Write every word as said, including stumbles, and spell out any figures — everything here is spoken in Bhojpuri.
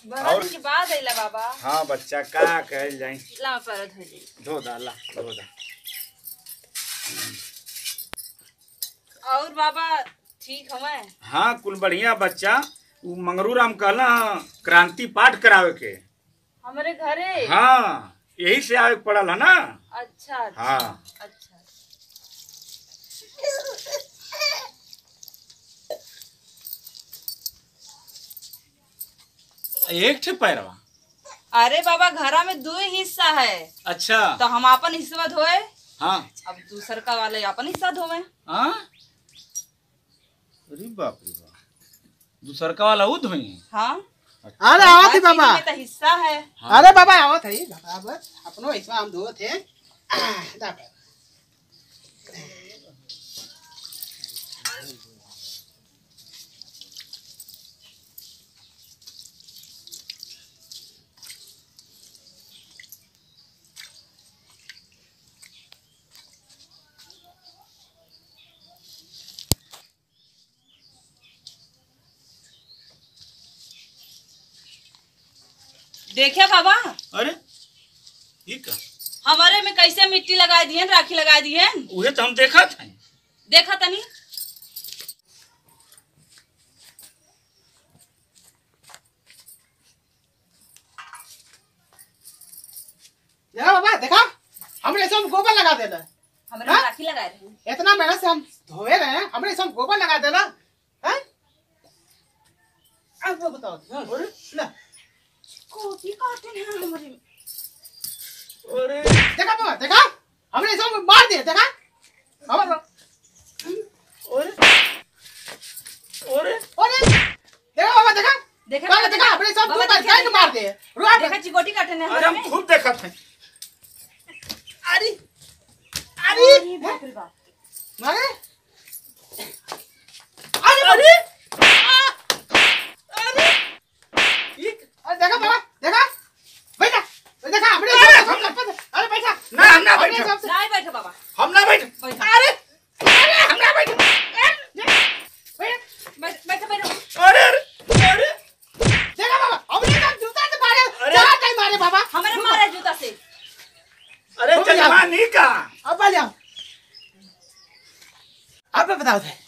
और की बात है ला बाबा। हाँ बच्चा का कहल जाए ला पर धो दे धो दा ला धो दा। और बाबा ठीक हमें। हाँ कुल बढ़िया बच्चा। वो मंगरू राम कहला क्रांति पाठ करावे के हमारे घरे। हाँ यही से आवे पड़ल है ना। अच्छा अच्छा हाँ अच्छा। एक ठे पैरवा। अरे बाबा घरा में दो ही हिस्सा है। अच्छा तो हम अपन हिस्सा धोए। हाँ अब दूसर का वाले अपन हिस्सा धोवे। हाँ अरे बाप रे बाप दूसर का वाला वो धोई। हाँ अरे आवत है बाबा। तो हिस्सा है। हाँ। अरे बाबा आवत है बाबा अपनो हिस्सा हम धोत है। देखिए बाबा। अरे ये का हमारे में कैसे मिट्टी लगा दिए राखी लगा दिए। उहे तो हम देखा था। देखा तनी देखा बाबा देखा हमने सब गोबर लगा देना। हमारे में राखी लगा रहे। इतना मेहनत से हम धोए रहे हैं हमने सब गोबर लगा देना है। अब बताओ ना कोटी काटे हैं हमारे में। अरे देखा बाबा देखा हमने सब मार दिया देखा। और अरे अरे अरे देखा बाबा देखा देखा बाबा देखा हमने सब बाबा गोबर देखा, काट मार दिए। रुआ देखा चिकोटी काटे हैं अरे हमारे हम में। खूब देखा था। अरे अरे अरे बाप रे बाप। मारे अरे अरे अरे देखा बाबा देखा बैठा देखा हमने अरे बैठा ना हम ना बैठे नहीं बैठो बाबा। हम ना बैठे। बैठो अरे अरे हम ना बैठे बैठ बैठो बैठो। अरे अरे देखा बाबा हमने सब जूता से मारे। अरे! चार टाइम मारे बाबा। हमारे मारे जूता से। अरे जजमानी का अब आ जाओ अब बताओ थे